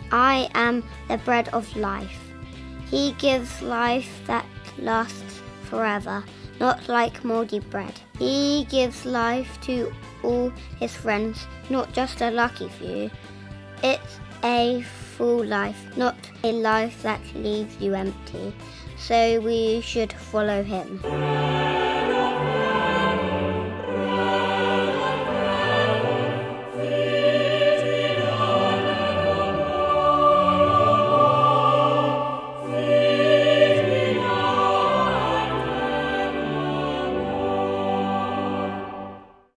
I am the bread of life. He gives life that lasts forever, not like moldy bread. He gives life to all his friends, not just a lucky few. It's a full life, not a life that leaves you empty. So we should follow him.